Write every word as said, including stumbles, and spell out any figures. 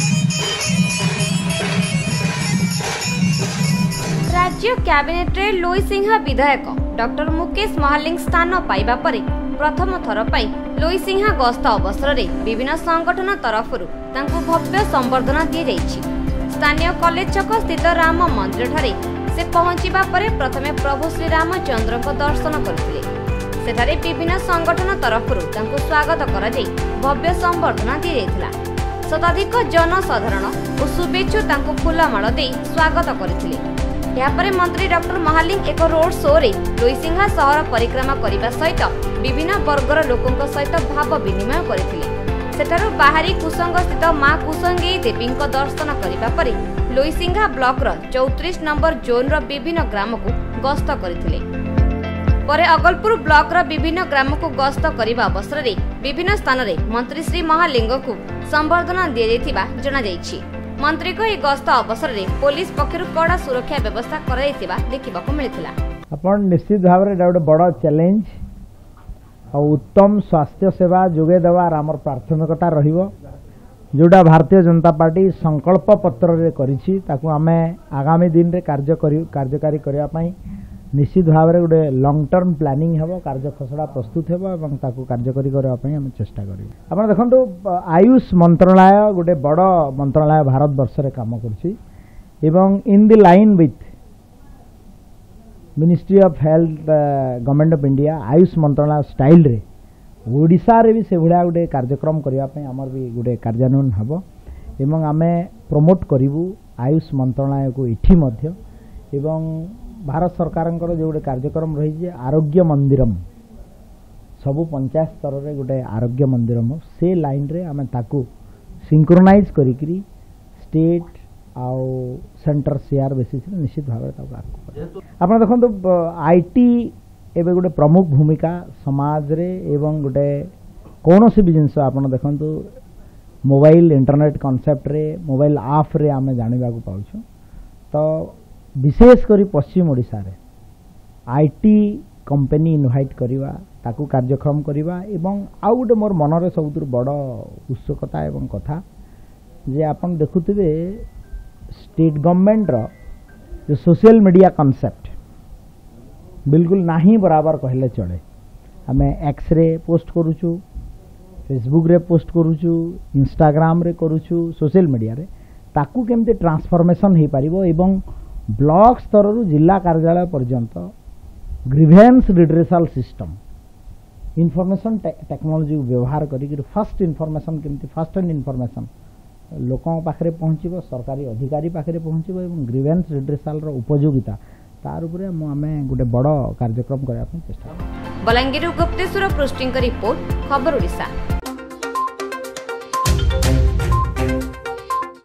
राज्य कैबिनेट रे लोईसिंहा विधायक डॉक्टर मुकेश महालिंग स्थान पाइबा परे प्रथम थर पाई लोईसिंहा गस्त अवसर रे विभिन्न संगठन तरफरु तांको भव्य संबर्धना दिए जाइछि। स्थानीय कॉलेज छक स्थित राम मंदिर ठारे से पहुंचीबा परे प्रथमे प्रभु श्री रामचंद्र को दर्शन करथिले। सेठारे विभिन्न संगठन तरफरु तांको स्वागत करा जाई भव्य संबर्धना दिए जाइथिला। शताधिक जनसाधारण और शुभेच्छु तांको फूलमाल दे स्वागत करथिले। यापरे मंत्री डॉक्टर महालिंग एक रोड शो रे लोईसिंहा शहर परिक्रमा करिबा सहित विभिन्न वर्गर लोकंक सहित भाव विनिमय करथिले। सेठारु बाहरी कुसंग स्थित मां कुसंगी देवींक दर्शन करिबा परे लोईसिंहा ब्लॉक र चौंतीस नंबर जोन र विभिन्न ग्राम को गस्त करथिले। परे अगलपुर ब्लॉक र विभिन्न ग्राम को गस्त करिबा अवसर रे विभिन्न स्थान रे मंत्री श्री महालिंग को संबर्धना दिया जायथिबा जणा जायछि। मंत्री को गस्त अवसर रे पुलिस पक्षरु कड़ा सुरक्षा व्यवस्था कराइथिबा देखिबाकू मिलिथिला। आपण निश्चित भाव रे डाउट बड़ चैलेंज और उत्तम स्वास्थ्य सेवा जोगे देवार आमर प्राथमिकता रहिबो। जोडा भारतीय जनता पार्टी संकल्प पत्र रे करिछि ताकू आमे आगामी दिन रे कार्य करि कार्यकारी करिया पई निश्चित भाव रे गोटे लॉन्ग टर्म प्लानिंग हेबो, कार्य खसड़ा प्रस्तुत हेबो एवं ताकू कार्यकारी करिया पई हम चेष्टा करिबो। आपण देखंतु आयुष मंत्रालय गोटे बड़ मंत्रालय भारत वर्ष रे काम करछि एवं in the line with ministry of health government of India Ayush मंत्रालय स्टाइल रे ओडिशा रे भी से भुला गोटे कार्यक्रम करिया पई हमर भी गोटे कार्यान्वयन हेबो एवं आमे प्रमोट करिवु आयुष मंत्रालय को इठी मध्य एवं भारत सरकार जो गोटे कार्यक्रम रही आरोग्य मंदिरम सबु पंचायत स्तर रे गोटे आरोग्य मंदिरम से लाइन रे आमे ताकू सिंक्रोनाइज करिकरी स्टेट आउ सेंटर शेयर बेसिस निश्चित भाव आप देखो आईटी एवं गोटे प्रमुख भूमिका समाज रे एवं गोटे कौन सी भी जिनस आप देखो मोबाइल इंटरनेट कॉन्सेप्ट रे मोबाइल आप रे आमे जानिबा को पाउछु। तो विशेषकर पश्चिम ओडिशा रे आईटी कंपनी इनवाइट करिवा ताकू कार्यक्रम करिवा एवं आउ गोटे मोर मनरे सबुतर बड़ उत्सुकता एवं कथा जे आपण देखुथिबे स्टेट गवर्नमेंट रो जो सोशल मीडिया कॉन्सेप्ट बिल्कुल नाही बराबर कहले चले। हमें एक्स रे पोस्ट करूछु, फेसबुक रे पोस्ट करूछु, इंस्टाग्राम रे करूछु, सोशल मीडिया रे ताकू केमते ट्रांसफॉर्मेशन हे पारिबो एवं ब्लॉक स्तर रु जिला कार्यालय पर्यंत grievance redressal system information technology व्यवहार करी फर्स्ट इनफॉरमेशन केमती फर्स्ट हैंड इनफॉरमेशन लोकों पाखरे पहुँचबो, सरकारी अधिकारी पाखरे पहुँचबो एवं ग्रीवेंस रिड्रेसल रो उपयोगिता तार उपरे आमे गोटे बड़ कार्यक्रम करबा चेष्टा। बलांगीर गुप्तेश्वर पृष्टिंग रिपोर्ट खबर ओडिशा।